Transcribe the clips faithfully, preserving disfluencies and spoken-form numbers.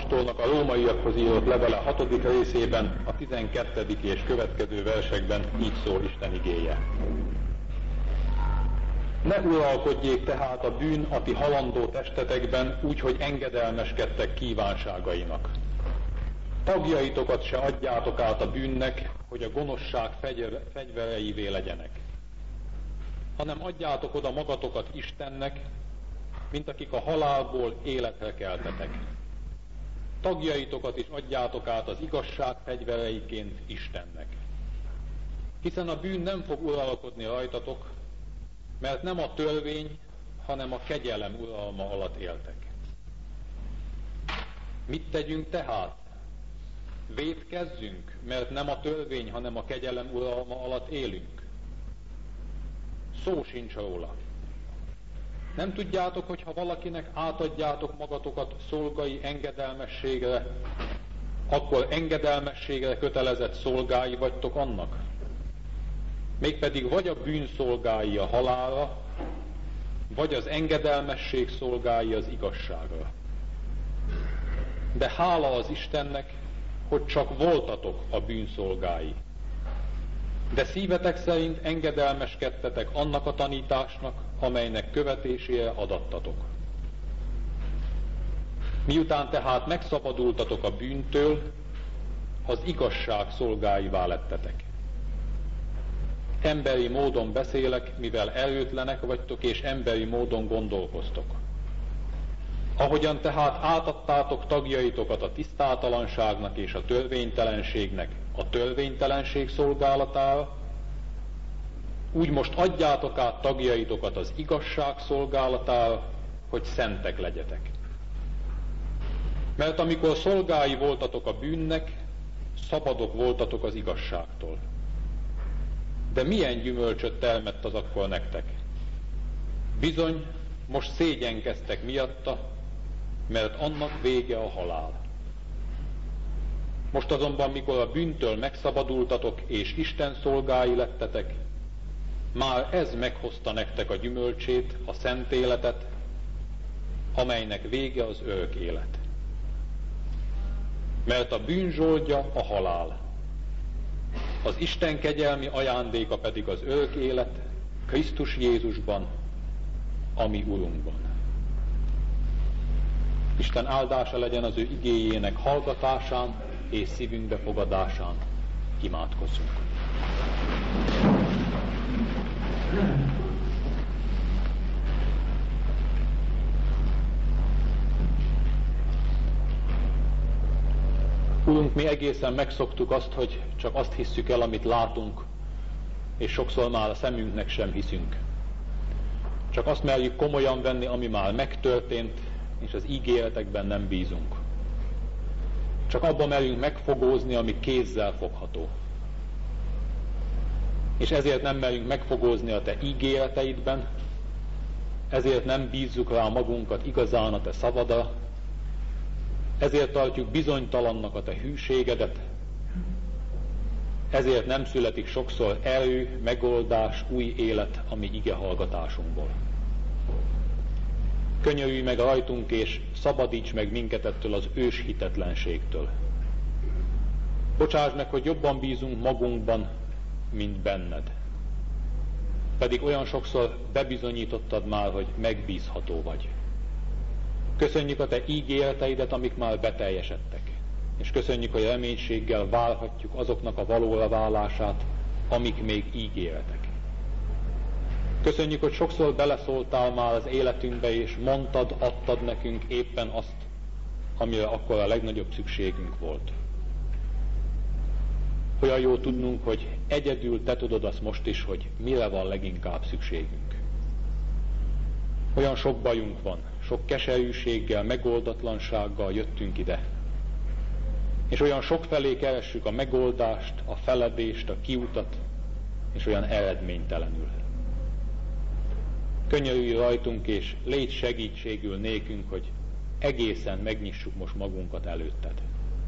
apostolnak a rómaiakhoz írott levele hatodik részében, a tizenkettedik és következő versekben így szól Isten igéje. Ne uralkodjék tehát a bűn a ti halandó testetekben, úgy, hogy engedelmeskedtek kívánságainak. Tagjaitokat se adjátok át a bűnnek, hogy a gonoszság fegyvereivé legyenek, hanem adjátok oda magatokat Istennek, mint akik a halálból életre keltetek. Tagjaitokat is adjátok át az igazság fegyvereiként Istennek. Hiszen a bűn nem fog uralkodni rajtatok, mert nem a törvény, hanem a kegyelem uralma alatt éltek. Mit tegyünk tehát? Vétkezzünk, mert nem a törvény, hanem a kegyelem uralma alatt élünk? Szó sincs róla. Nem tudjátok, hogy ha valakinek átadjátok magatokat szolgai engedelmességre, akkor engedelmességre kötelezett szolgái vagytok annak? Mégpedig vagy a bűn szolgái a halálra, vagy az engedelmesség szolgái az igazságra. De hála az Istennek, hogy csak voltatok a bűn szolgái. De szívetek szerint engedelmeskedtetek annak a tanításnak, amelynek követésére adattatok. Miután tehát megszabadultatok a bűntől, az igazság szolgáivá lettetek. Emberi módon beszélek, mivel erőtlenek vagytok, és emberi módon gondolkoztok. Ahogyan tehát átadtátok tagjaitokat a tisztátalanságnak és a törvénytelenségnek a törvénytelenség szolgálatára, úgy most adjátok át tagjaitokat az igazság szolgálatára, hogy szentek legyetek. Mert amikor szolgái voltatok a bűnnek, szabadok voltatok az igazságtól. De milyen gyümölcsöt termett az akkor nektek? Bizony, most szégyenkeztek miatta, mert annak vége a halál. Most azonban, mikor a bűntől megszabadultatok és Isten szolgái lettetek, már ez meghozta nektek a gyümölcsét, a szent életet, amelynek vége az örök élet. Mert a bűn zsoldja a halál, az Isten kegyelmi ajándéka pedig az örök élet Krisztus Jézusban, a mi Urunkban. Isten áldása legyen az ő igéjének hallgatásán és szívünkbe fogadásán. Imádkozzunk. Urunk, mi egészen megszoktuk azt, hogy csak azt hisszük el, amit látunk, és sokszor már a szemünknek sem hiszünk. Csak azt merjük komolyan venni, ami már megtörtént, és az ígéretekben nem bízunk. Csak abban merjünk megfogózni, ami kézzel fogható. És ezért nem merjünk megfogózni a te ígéreteidben, ezért nem bízzuk rá magunkat igazán a te szavadra, ezért tartjuk bizonytalannak a te hűségedet, ezért nem születik sokszor erő, megoldás, új élet a mi igehallgatásunkból. Könyörülj meg rajtunk, és szabadíts meg minket ettől az ős hitetlenségtől. Bocsáss meg, hogy jobban bízunk magunkban, mint benned. Pedig olyan sokszor bebizonyítottad már, hogy megbízható vagy. Köszönjük a te ígéreteidet, amik már beteljesedtek. És köszönjük, hogy reménységgel várhatjuk azoknak a valóra válását, amik még ígéretek. Köszönjük, hogy sokszor beleszóltál már az életünkbe, és mondtad, adtad nekünk éppen azt, amire akkor a legnagyobb szükségünk volt. Olyan jó tudnunk, hogy egyedül te tudod azt most is, hogy mire van leginkább szükségünk. Olyan sok bajunk van, sok keserűséggel, megoldatlansággal jöttünk ide. És olyan sokfelé keressük a megoldást, a feledést, a kiutat, és olyan eredménytelenül. Könyörülj rajtunk, és légy segítségül nékünk, hogy egészen megnyissuk most magunkat előtted.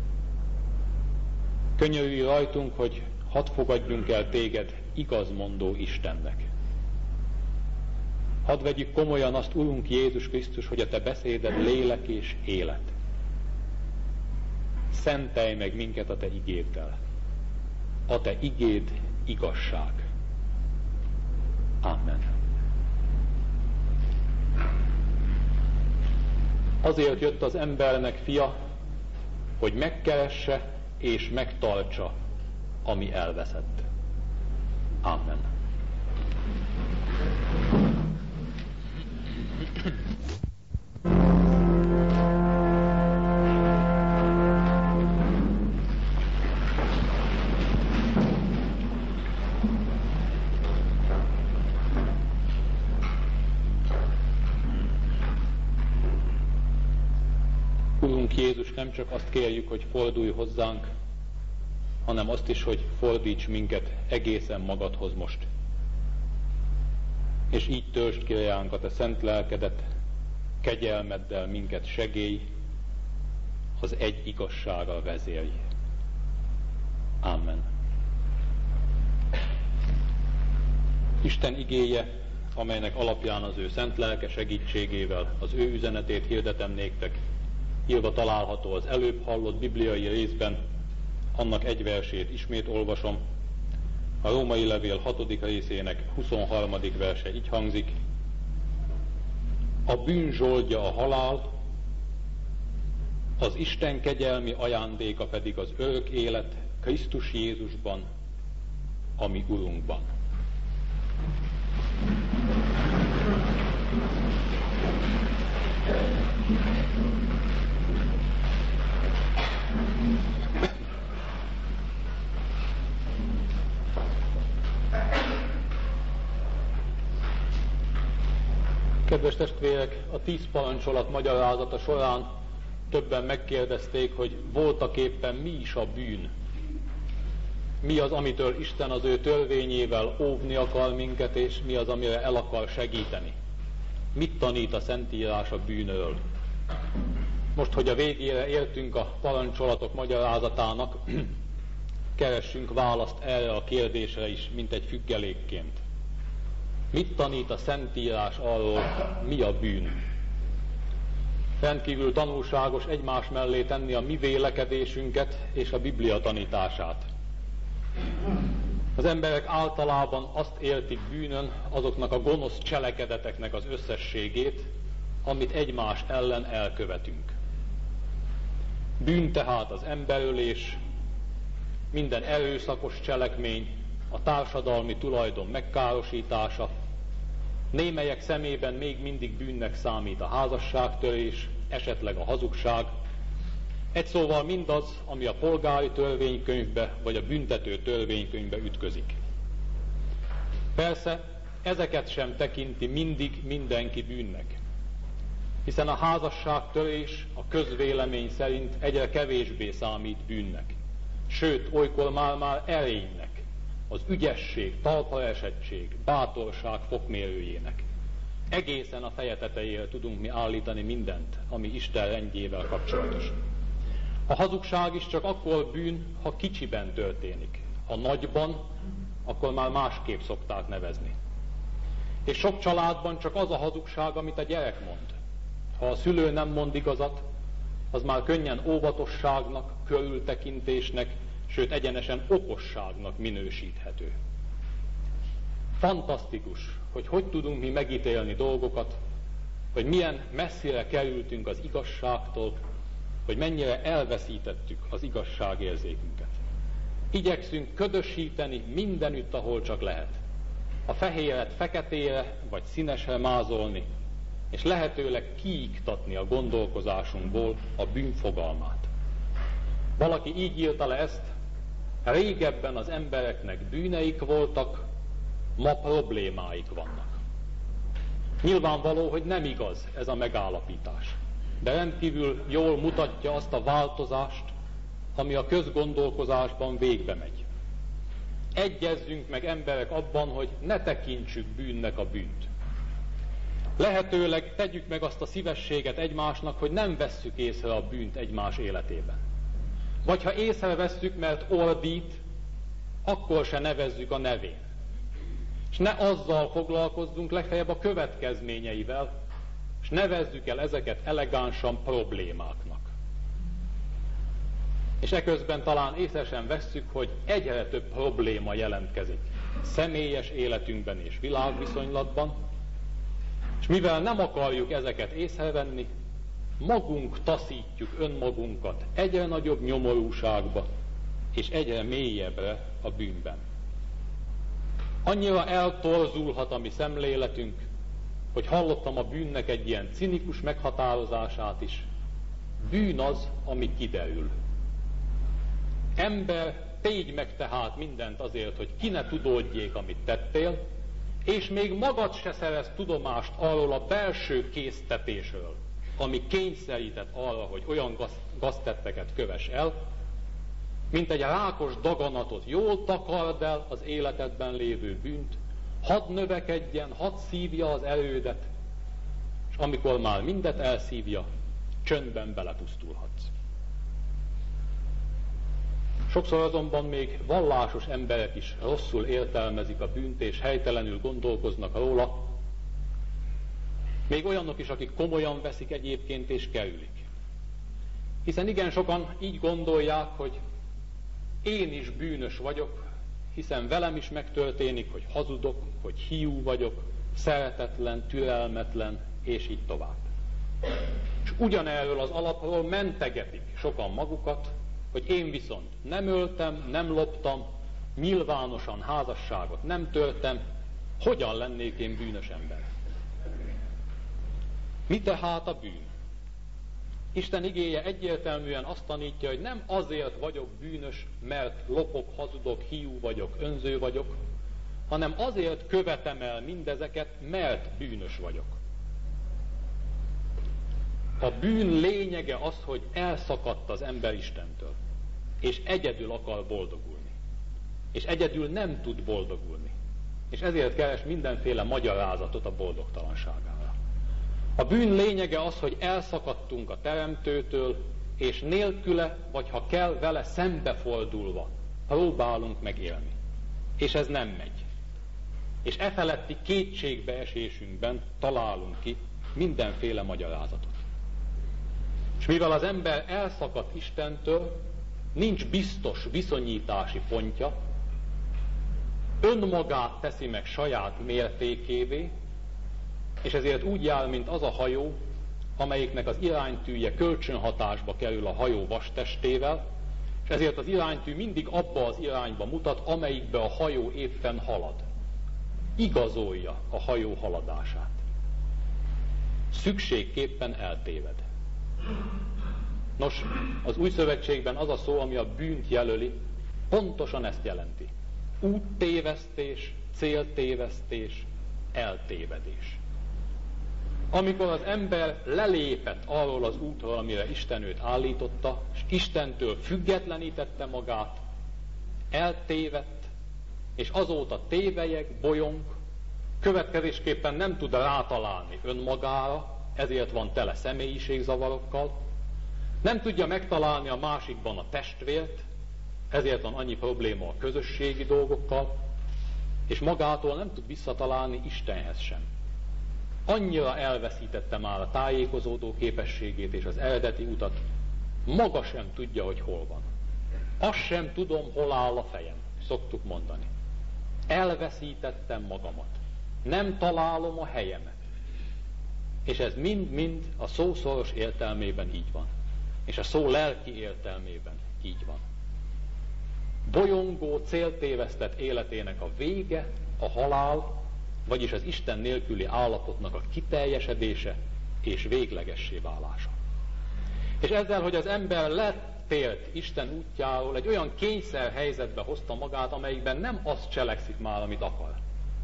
Könyörülj rajtunk, hogy hadd fogadjunk el téged igazmondó Istennek. Hadd vegyük komolyan azt, Urunk Jézus Krisztus, hogy a te beszéded lélek és élet. szentelj meg minket a te igéddel. A te igéd igazság. Amen. Azért jött az embernek fia, hogy megkeresse és megtartsa, ami elveszett. Amen. Urunk Jézus, nem csak azt kérjük, hogy fordulj hozzánk, hanem azt is, hogy fordíts minket egészen magadhoz most. És így töltsd ki ránk a te szent lelkedet, kegyelmeddel minket segélj, az egy igazsággal vezérj. Amen. Isten igéje, amelynek alapján az ő szent lelke segítségével az ő üzenetét hirdetem néktek, írva található az előbb hallott bibliai részben, annak egy versét ismét olvasom. A római levél hatodik részének huszonharmadik verse így hangzik: a bűn zsoldja a halál, az Isten kegyelmi ajándéka pedig az örök élet Krisztus Jézusban, a mi Urunkban. Kedves testvérek, a tíz parancsolat magyarázata során többen megkérdezték, hogy voltaképpen mi is a bűn. Mi az, amitől Isten az ő törvényével óvni akar minket, és mi az, amire el akar segíteni. Mit tanít a Szentírás a bűnről? Most, hogy a végére értünk a parancsolatok magyarázatának, keressünk választ erre a kérdésre is, mint egy függelékként. Mit tanít a Szentírás arról, mi a bűn? Rendkívül tanulságos egymás mellé tenni a mi vélekedésünket és a Biblia tanítását. Az emberek általában azt értik bűnön azoknak a gonosz cselekedeteknek az összességét, amit egymás ellen elkövetünk. Bűn tehát az emberölés, minden erőszakos cselekmény, a társadalmi tulajdon megkárosítása, némelyek szemében még mindig bűnnek számít a házasságtörés, esetleg a hazugság, egy szóval mindaz, ami a polgári törvénykönyvbe vagy a büntető törvénykönyvbe ütközik. Persze ezeket sem tekinti mindig mindenki bűnnek, hiszen a házasságtörés a közvélemény szerint egyre kevésbé számít bűnnek, sőt, olykor már-már erénynek, az ügyesség, talpaesettség, bátorság fokmérőjének. Egészen a feje tetejére tudunk mi állítani mindent, ami Isten rendjével kapcsolatos. A hazugság is csak akkor bűn, ha kicsiben történik. Ha nagyban, akkor már másképp szokták nevezni. És sok családban csak az a hazugság, amit a gyerek mond. Ha a szülő nem mond igazat, az már könnyen óvatosságnak, körültekintésnek, sőt egyenesen okosságnak minősíthető. Fantasztikus, hogy hogy tudunk mi megítélni dolgokat, hogy milyen messzire kerültünk az igazságtól, hogy mennyire elveszítettük az igazságérzékünket. Igyekszünk ködösíteni mindenütt, ahol csak lehet. A fehéret feketére vagy színesre mázolni, és lehetőleg kiiktatni a gondolkozásunkból a bűn fogalmát. Valaki így írta le ezt: régebben az embereknek bűneik voltak, ma problémáik vannak. Nyilvánvaló, hogy nem igaz ez a megállapítás, de rendkívül jól mutatja azt a változást, ami a közgondolkozásban végbe megy. Egyezzünk meg emberek abban, hogy ne tekintsük bűnnek a bűnt. Lehetőleg tegyük meg azt a szívességet egymásnak, hogy nem vesszük észre a bűnt egymás életében. Vagy ha észrevesszük, mert ordít, akkor se nevezzük a nevén. És ne azzal foglalkozzunk, legfeljebb a következményeivel, és nevezzük el ezeket elegánsan problémáknak. És eközben talán észre sem vesszük, hogy egyre több probléma jelentkezik személyes életünkben és világviszonylatban, és mivel nem akarjuk ezeket észrevenni, magunk taszítjuk önmagunkat egyre nagyobb nyomorúságba, és egyre mélyebbre a bűnben. Annyira eltorzulhat a mi szemléletünk, hogy hallottam a bűnnek egy ilyen cinikus meghatározását is. Bűn az, ami kiderül. Ember, tégy meg tehát mindent azért, hogy ki ne tudódjék, amit tettél, és még magad se szerez tudomást arról a belső késztetésről, ami kényszerített arra, hogy olyan gaz, gaztetteket kövess el, mint egy rákos daganatot jól takard el az életedben lévő bűnt, hadd növekedjen, hadd szívja az erődet, és amikor már mindet elszívja, csöndben belepusztulhatsz. Sokszor azonban még vallásos emberek is rosszul értelmezik a bűnt, és helytelenül gondolkoznak róla, még olyanok is, akik komolyan veszik egyébként és kerülik. Hiszen igen sokan így gondolják, hogy én is bűnös vagyok, hiszen velem is megtörténik, hogy hazudok, hogy hiú vagyok, szeretetlen, türelmetlen, és így tovább. És ugyanerről az alapról mentegetik sokan magukat, hogy én viszont nem öltem, nem loptam, nyilvánosan házasságot nem törtem, hogyan lennék én bűnös ember? Mi tehát a bűn? Isten igéje egyértelműen azt tanítja, hogy nem azért vagyok bűnös, mert lopok, hazudok, hiú vagyok, önző vagyok, hanem azért követem el mindezeket, mert bűnös vagyok. A bűn lényege az, hogy elszakadt az ember Istentől, és egyedül akar boldogulni. És egyedül nem tud boldogulni. És ezért keres mindenféle magyarázatot a boldogtalanságára. A bűn lényege az, hogy elszakadtunk a Teremtőtől, és nélküle, vagy ha kell, vele szembefordulva próbálunk megélni. És ez nem megy. És e feletti kétségbeesésünkben találunk ki mindenféle magyarázatot. És mivel az ember elszakadt Istentől, nincs biztos viszonyítási pontja, önmagát teszi meg saját mértékévé, és ezért úgy jár, mint az a hajó, amelyiknek az iránytűje kölcsönhatásba kerül a hajó vastestével, és ezért az iránytű mindig abba az irányba mutat, amelyikbe a hajó éppen halad. Igazolja a hajó haladását. Szükségképpen eltéved. Nos, az Új Szövetségben az a szó, ami a bűnt jelöli, pontosan ezt jelenti. Úttévesztés, céltévesztés, eltévedés. Amikor az ember lelépett arról az útról, amire Isten őt állította, és Istentől függetlenítette magát, eltévedt, és azóta tévelyek, bolyong, következésképpen nem tud rátalálni önmagára, ezért van tele személyiségzavarokkal, nem tudja megtalálni a másikban a testvért, ezért van annyi probléma a közösségi dolgokkal, és magától nem tud visszatalálni Istenhez sem. Annyira elveszítette már a tájékozódó képességét és az eredeti utat, maga sem tudja, hogy hol van. Azt sem tudom, hol áll a fejem, szoktuk mondani. Elveszítettem magamat. Nem találom a helyemet. És ez mind-mind a szó szoros értelmében így van. És a szó lelki értelmében így van. Bolyongó, céltévesztett életének a vége, a halál, vagyis az Isten nélküli állapotnak a kiteljesedése és véglegessé válása. És ezzel, hogy az ember letélt Isten útjáról, egy olyan kényszer helyzetbe hozta magát, amelyikben nem azt cselekszik már, amit akar.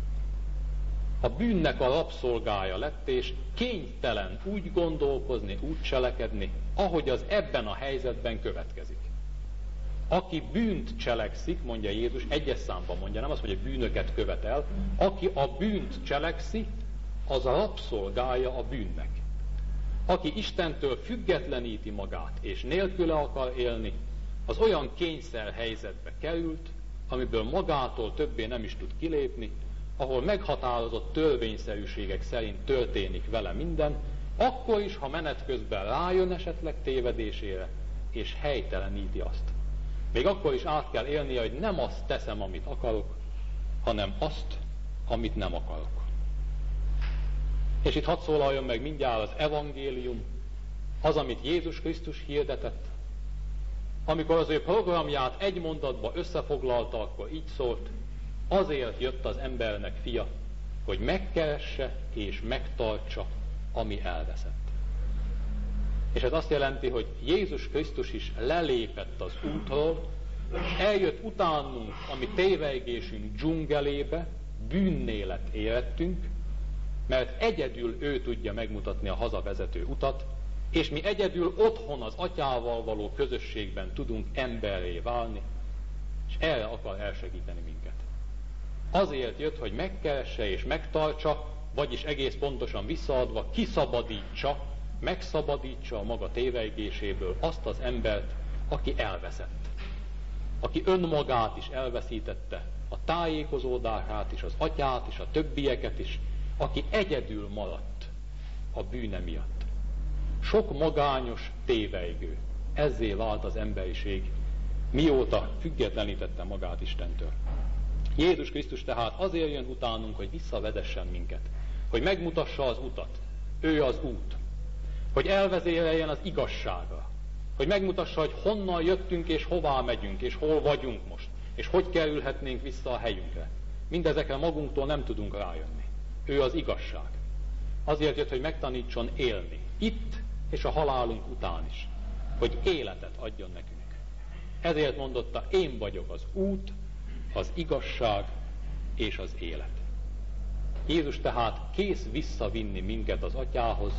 A bűnnek a rabszolgája lett, és kénytelen úgy gondolkozni, úgy cselekedni, ahogy az ebben a helyzetben következik. Aki bűnt cselekszik, mondja Jézus, egyes számban mondja, nem azt, hogy bűnöket követel, aki a bűnt cselekszi, az a rabszolgája a bűnnek. Aki Istentől függetleníti magát, és nélküle akar élni, az olyan kényszer helyzetbe került, amiből magától többé nem is tud kilépni, ahol meghatározott törvényszerűségek szerint történik vele minden, akkor is, ha menet közben rájön esetleg tévedésére, és helyteleníti azt. Még akkor is át kell élnie, hogy nem azt teszem, amit akarok, hanem azt, amit nem akarok. És itt hadd szólaljon meg mindjárt az evangélium, az, amit Jézus Krisztus hirdetett. Amikor az ő programját egy mondatba összefoglalta, akkor így szólt: azért jött az embernek fia, hogy megkeresse és megtartsa, ami elveszett. És ez azt jelenti, hogy Jézus Krisztus is lelépett az útról, és eljött utánunk, ami tévejgésünk dzsungelébe, bűnnélet érettünk, mert egyedül ő tudja megmutatni a hazavezető utat, és mi egyedül otthon az atyával való közösségben tudunk emberré válni, és erre akar elsegíteni minket. Azért jött, hogy megkeresse és megtartsa, vagyis egész pontosan visszaadva kiszabadítsa, megszabadítsa a maga tévejgéséből azt az embert, aki elveszett. Aki önmagát is elveszítette, a tájékozódását is, az atyát is, a többieket is, aki egyedül maradt a bűne miatt. Sok magányos tévejgő. Ezzé vált az emberiség, mióta függetlenítette magát Istentől. Jézus Krisztus tehát azért jön utánunk, hogy visszavezessen minket, hogy megmutassa az utat. Ő az út. Hogy elvezéreljen az igazságra. Hogy megmutassa, hogy honnan jöttünk és hová megyünk, és hol vagyunk most, és hogy kerülhetnénk vissza a helyünkre. Mindezekre magunktól nem tudunk rájönni. Ő az igazság. Azért jött, hogy megtanítson élni. Itt és a halálunk után is. Hogy életet adjon nekünk. Ezért mondotta: én vagyok az út, az igazság és az élet. Jézus tehát kész visszavinni minket az atyához,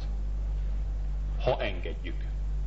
ha engedjük.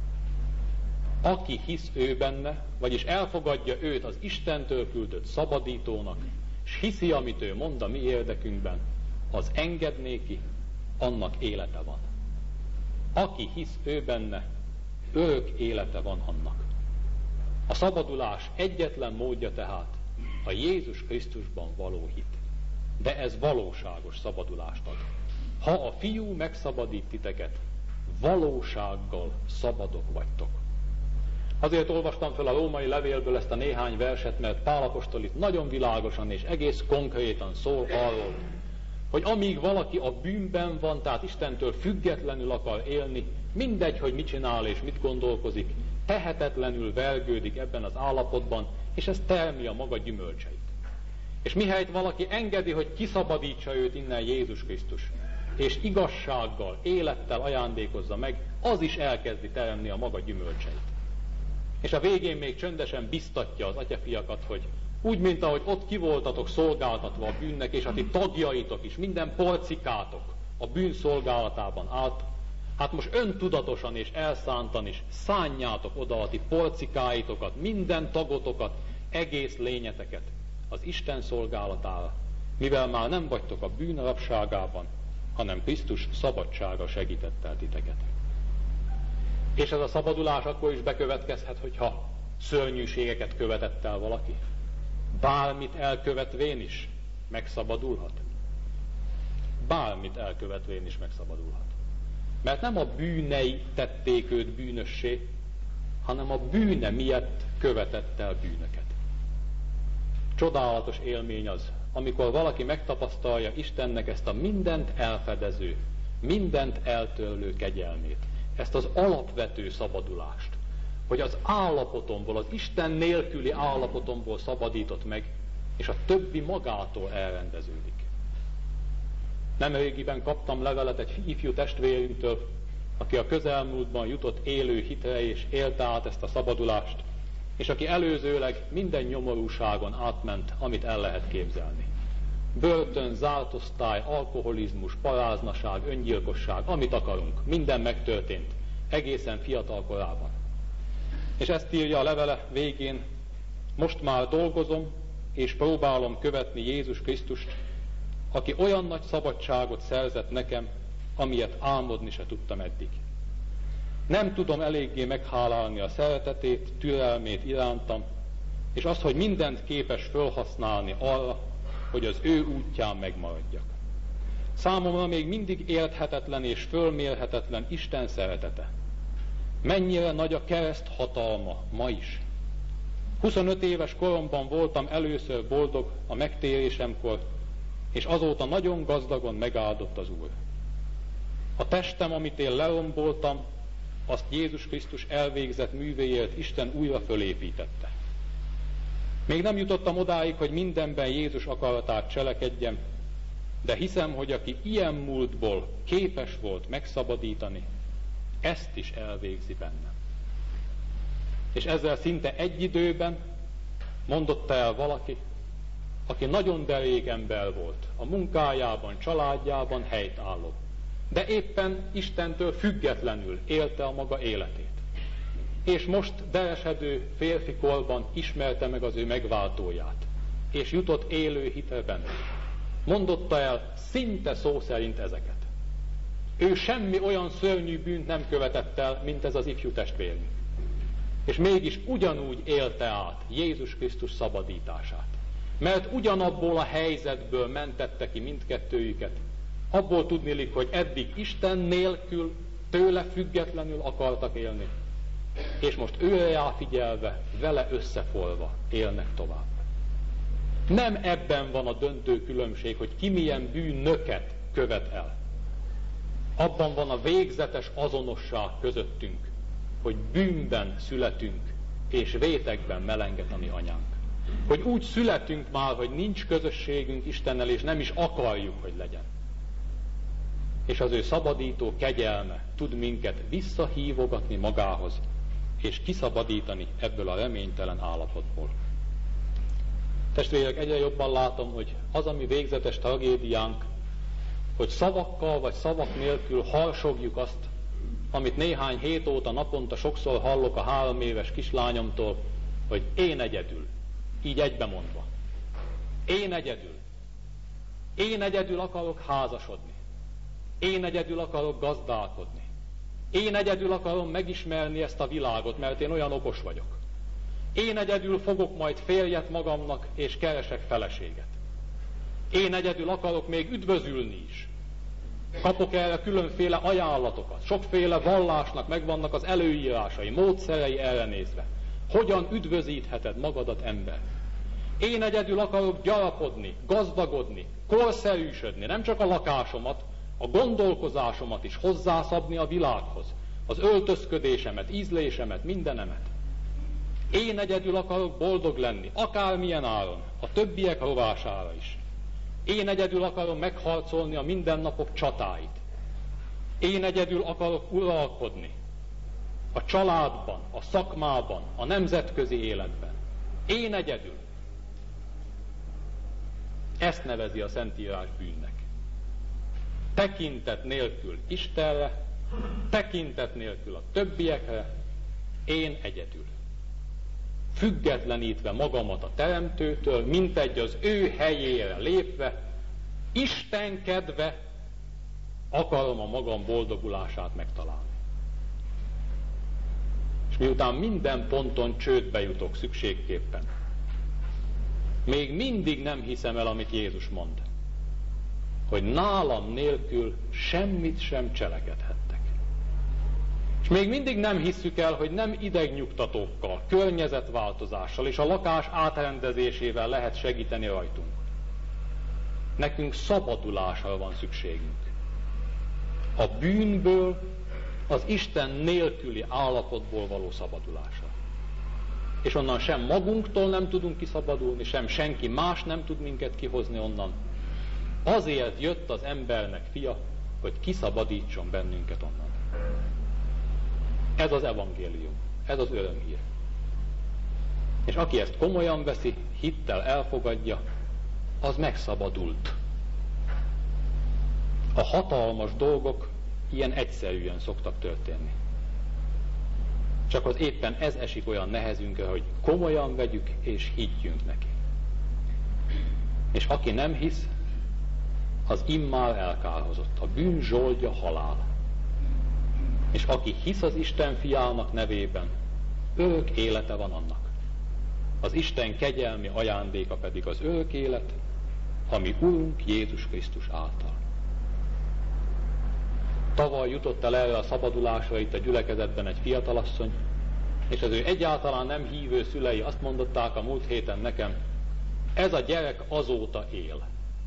Aki hisz ő benne, vagyis elfogadja őt az Istentől küldött szabadítónak, és hiszi, amit ő mond a mi érdekünkben, az enged néki, annak élete van. Aki hisz ő benne, örök élete van annak. A szabadulás egyetlen módja tehát a Jézus Krisztusban való hit. De ez valóságos szabadulást ad. Ha a fiú megszabadít titeket, valósággal szabadok vagytok. Azért olvastam fel a római levélből ezt a néhány verset, mert Pál apostol itt nagyon világosan és egész konkrétan szól arról, hogy amíg valaki a bűnben van, tehát Istentől függetlenül akar élni, mindegy, hogy mit csinál és mit gondolkozik, tehetetlenül vergődik ebben az állapotban, és ez termi a maga gyümölcseit. És mihelyt valaki engedi, hogy kiszabadítsa őt innen Jézus Krisztus, és igazsággal, élettel ajándékozza meg, az is elkezdi teremni a maga gyümölcseit. És a végén még csöndesen biztatja az atyafiakat, hogy úgy, mint ahogy ott ki voltatok szolgáltatva a bűnnek, és a ti tagjaitok is, minden porcikátok a bűn szolgálatában állt, hát most öntudatosan és elszántan is szánjátok oda a ti porcikáitokat, minden tagotokat, egész lényeteket az Isten szolgálatára, mivel már nem vagytok a bűn rabságában, hanem Krisztus szabadsága segített el titeket. És ez a szabadulás akkor is bekövetkezhet, hogyha szörnyűségeket követett el valaki. Bármit elkövetvén is megszabadulhat. Bármit elkövetvén is megszabadulhat. Mert nem a bűnei tették őt bűnössé, hanem a bűne miatt követett el bűnöket. Csodálatos élmény az, amikor valaki megtapasztalja Istennek ezt a mindent elfedező, mindent eltörlő kegyelmét, ezt az alapvető szabadulást, hogy az állapotomból, az Isten nélküli állapotomból szabadított meg, és a többi magától elrendeződik. Nemrégiben kaptam levelet egy ifjú testvérünktől, aki a közelmúltban jutott élő hitre, és élte át ezt a szabadulást, és aki előzőleg minden nyomorúságon átment, amit el lehet képzelni. Börtön, zárt osztály, alkoholizmus, paráznaság, öngyilkosság, amit akarunk, minden megtörtént, egészen fiatal korában. És ezt írja a levele végén: most már dolgozom, és próbálom követni Jézus Krisztust, aki olyan nagy szabadságot szerzett nekem, amilyet álmodni se tudtam eddig. Nem tudom eléggé meghálálni a szeretetét, türelmét irántam, és azt, hogy mindent képes fölhasználni arra, hogy az ő útján megmaradjak. Számomra még mindig érthetetlen és fölmérhetetlen Isten szeretete. mennyire nagy a kereszt hatalma ma is. huszonöt éves koromban voltam először boldog a megtérésemkor, és azóta nagyon gazdagon megáldott az Úr. A testem, amit én leromboltam, azt Jézus Krisztus elvégzett művéért Isten újra fölépítette. Még nem jutottam odáig, hogy mindenben Jézus akaratát cselekedjem, de hiszem, hogy aki ilyen múltból képes volt megszabadítani, ezt is elvégzi bennem. És ezzel szinte egy időben mondotta el valaki, aki nagyon derék ember volt, a munkájában, családjában helytálló, de éppen Istentől függetlenül élte a maga életét. És most deresedő férfi korban ismerte meg az ő megváltóját, és jutott élő hitre benne. Mondotta el szinte szó szerint ezeket. Ő semmi olyan szörnyű bűnt nem követett el, mint ez az ifjú testvérünk. És mégis ugyanúgy élte át Jézus Krisztus szabadítását. Mert ugyanabból a helyzetből mentette ki mindkettőjüket. Abból tudniillik, hogy eddig Isten nélkül, tőle függetlenül akartak élni. És most őre ráfigyelve, vele összefolva élnek tovább. Nem ebben van a döntő különbség, hogy ki milyen bűnöket követ el. Abban van a végzetes azonosság közöttünk, hogy bűnben születünk, és rétegben melenget a mi anyánk. Hogy úgy születünk már, hogy nincs közösségünk Istennel, és nem is akarjuk, hogy legyen. És az ő szabadító kegyelme tud minket visszahívogatni magához, és kiszabadítani ebből a reménytelen állapotból. Testvérek, egyre jobban látom, hogy az, ami végzetes tragédiánk, hogy szavakkal vagy szavak nélkül harsogjuk azt, amit néhány hét óta naponta sokszor hallok a három éves kislányomtól, hogy én egyedül, így egybemondva. Én egyedül. Én egyedül akarok házasodni. Én egyedül akarok gazdálkodni. Én egyedül akarom megismerni ezt a világot, mert én olyan okos vagyok. Én egyedül fogok majd férjet magamnak, és keresek feleséget. Én egyedül akarok még üdvözülni is. Kapok erre különféle ajánlatokat. Sokféle vallásnak megvannak az előírásai, módszerei erre nézve. Hogyan üdvözítheted magadat, ember? Én egyedül akarok gyarapodni, gazdagodni, korszerűsödni, nem csak a lakásomat, a gondolkozásomat is hozzászabni a világhoz, az öltözködésemet, ízlésemet, mindenemet. Én egyedül akarok boldog lenni, akármilyen áron, a többiek rovására is. Én egyedül akarom megharcolni a mindennapok csatáit. Én egyedül akarok uralkodni a családban, a szakmában, a nemzetközi életben. Én egyedül. Ezt nevezi a Szentírás bűnnek. Tekintet nélkül Istenre, tekintet nélkül a többiekre, én egyedül. Függetlenítve magamat a Teremtőtől, mintegy az ő helyére lépve, istenkedve akarom a magam boldogulását megtalálni. És miután minden ponton csődbe jutok szükségképpen, még mindig nem hiszem el, amit Jézus mond, hogy nálam nélkül semmit sem cselekedhettek. És még mindig nem hisszük el, hogy nem idegnyugtatókkal, környezetváltozással és a lakás átrendezésével lehet segíteni rajtunk. Nekünk szabadulásra van szükségünk. A bűnből, az Isten nélküli állapotból való szabadulásra. És onnan sem magunktól nem tudunk kiszabadulni, sem senki más nem tud minket kihozni onnan. Azért jött az embernek fia, hogy kiszabadítson bennünket onnan. Ez az evangélium, ez az örömhír. És aki ezt komolyan veszi, hittel elfogadja, az megszabadult. A hatalmas dolgok ilyen egyszerűen szoktak történni. Csak az éppen ez esik olyan nehezünkre, hogy komolyan vegyük és higgyünk neki. És aki nem hisz, az immár elkárhozott. A bűn zsoldja halál. És aki hisz az Isten fiának nevében, örök élete van annak. Az Isten kegyelmi ajándéka pedig az örök élet, ami Urunk Jézus Krisztus által. Tavaly jutott el erre a szabadulásra itt a gyülekezetben egy fiatalasszony, és az ő egyáltalán nem hívő szülei azt mondották a múlt héten nekem, ez a gyerek azóta él.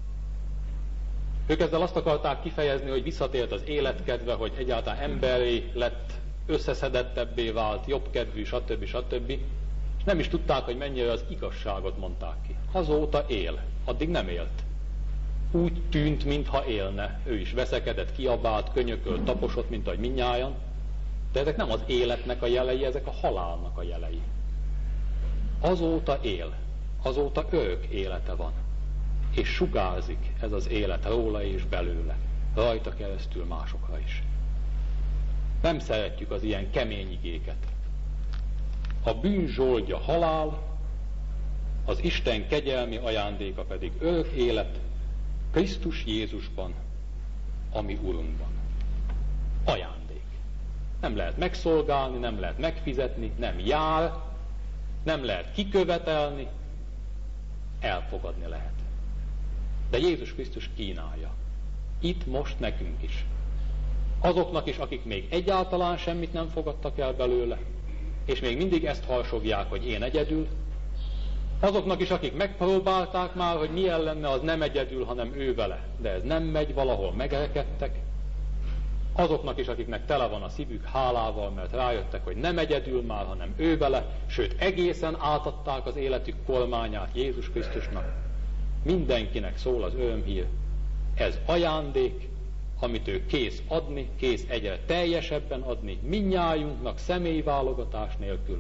Ők ezzel azt akarták kifejezni, hogy visszatért az életkedve, hogy egyáltalán emberi lett, összeszedettebbé vált, jobbkedvű, stb. stb. És nem is tudták, hogy mennyire az igazságot mondták ki. Azóta él, addig nem élt. Úgy tűnt, mintha élne. Ő is veszekedett, kiabált, könyökölt, taposott, mint ahogy mindnyájan. De ezek nem az életnek a jelei, ezek a halálnak a jelei. Azóta él, azóta örök élete van. És sugárzik ez az élet róla és belőle, rajta keresztül másokra is. Nem szeretjük az ilyen kemény igéket. A bűn zsoldja halál, az Isten kegyelmi ajándéka pedig örök élet, Krisztus Jézusban, a mi Urunkban. Ajándék. Nem lehet megszolgálni, nem lehet megfizetni, nem jár, nem lehet kikövetelni, elfogadni lehet. De Jézus Krisztus kínálja. Itt most nekünk is. Azoknak is, akik még egyáltalán semmit nem fogadtak el belőle, és még mindig ezt harsogják, hogy én egyedül. Azoknak is, akik megpróbálták már, hogy milyen lenne, az nem egyedül, hanem ő vele, de ez nem megy, valahol megrekedtek. Azoknak is, akiknek tele van a szívük hálával, mert rájöttek, hogy nem egyedül már, hanem ő vele, sőt egészen átadták az életük kormányát Jézus Krisztusnak. Mindenkinek szól az örömhír. Ez ajándék, amit ő kész adni, kész egyre teljesebben adni, mindnyájunknak személyválogatás nélkül.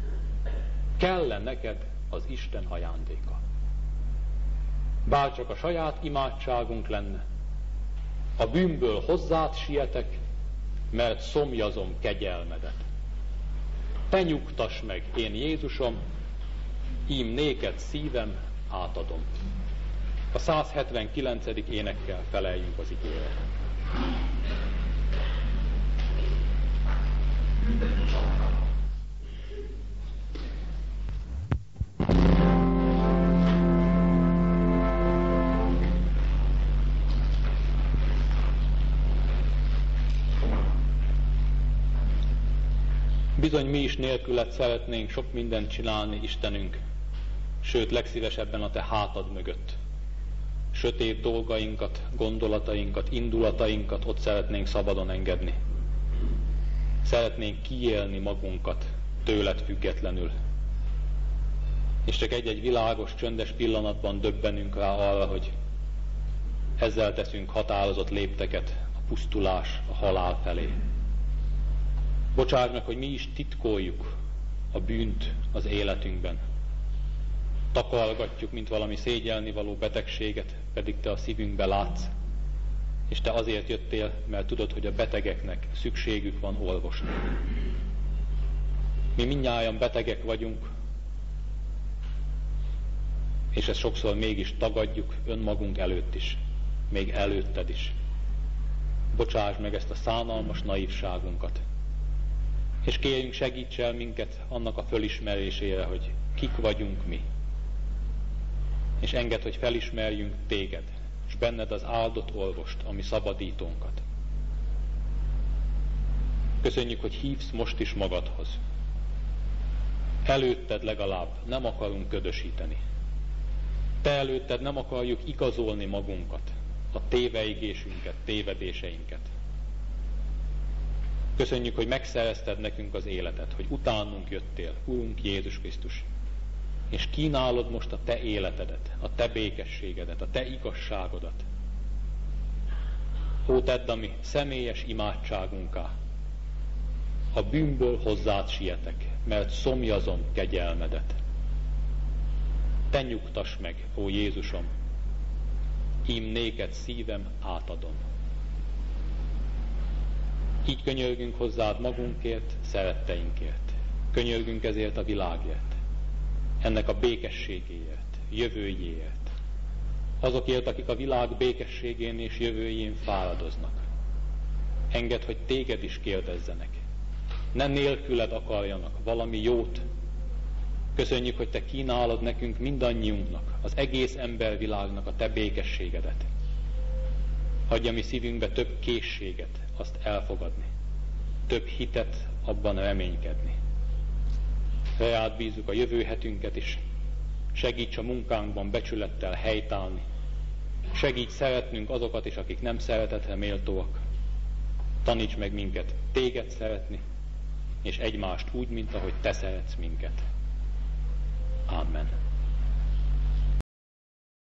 Kell-e neked az Isten ajándéka? Bárcsak a saját imádságunk lenne, a bűnből hozzád sietek, mert szomjazom kegyelmedet. Te nyugtass meg, én Jézusom, ím néked szívem átadom. A száz hetvenkilencedik énekkel feleljünk az igére. Bizony mi is nélküled szeretnénk sok mindent csinálni, Istenünk, sőt legszívesebben a te hátad mögött. Sötét dolgainkat, gondolatainkat, indulatainkat ott szeretnénk szabadon engedni. Szeretnénk kiélni magunkat tőled függetlenül. És csak egy-egy világos, csöndes pillanatban döbbenünk rá arra, hogy ezzel teszünk határozott lépteket a pusztulás, a halál felé. Bocsáss meg, hogy mi is titkoljuk a bűnt az életünkben. Takargatjuk, mint valami szégyelnivaló betegséget, pedig te a szívünkbe látsz, és te azért jöttél, mert tudod, hogy a betegeknek szükségük van orvosra. Mi mindnyájan betegek vagyunk, és ezt sokszor mégis tagadjuk önmagunk előtt is, még előtted is. Bocsáss meg ezt a szánalmas naivságunkat, és kérjünk, segíts el minket annak a fölismerésére, hogy kik vagyunk mi. És engedd, hogy felismerjünk téged, és benned az áldott orvost, ami szabadítónkat. Köszönjük, hogy hívsz most is magadhoz. Előtted legalább nem akarunk ködösíteni. Te előtted nem akarjuk igazolni magunkat, a téveigésünket, tévedéseinket. Köszönjük, hogy megszerezted nekünk az életet, hogy utánunk jöttél, Urunk Jézus Krisztus, és kínálod most a te életedet, a te békességedet, a te igazságodat. Ó, tedd a mi személyes imádságunká. A bűnből hozzád sietek, mert szomjazom kegyelmedet. Te nyugtass meg, ó Jézusom, ím néked szívem átadom. Így könyörgünk hozzád magunkért, szeretteinkért. Könyörgünk ezért a világért, ennek a békességéért, jövőjéért. Azokért, akik a világ békességén és jövőjén fáradoznak. Engedd, hogy téged is kérdezzenek. Ne nélküled akarjanak valami jót. Köszönjük, hogy te kínálod nekünk mindannyiunknak, az egész embervilágnak a te békességedet. Hagyj a mi szívünkbe több készséget azt elfogadni, több hitet abban reménykedni. Reád bízzuk a jövő hetünket is, segíts a munkánkban becsülettel helytállni, segíts szeretnünk azokat is, akik nem szeretetre méltóak. Taníts meg minket téged szeretni, és egymást úgy, mint ahogy te szeretsz minket. Amen.